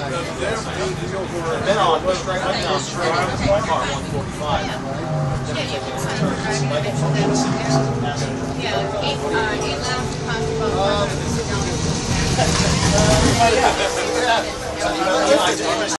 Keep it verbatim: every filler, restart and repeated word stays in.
then I'll go straight right down straight to my car, one forty-five. Then I take it turn. Like it's on the city. Yeah, eight, uh, eight laps Um, possible. uh, yeah. Yeah.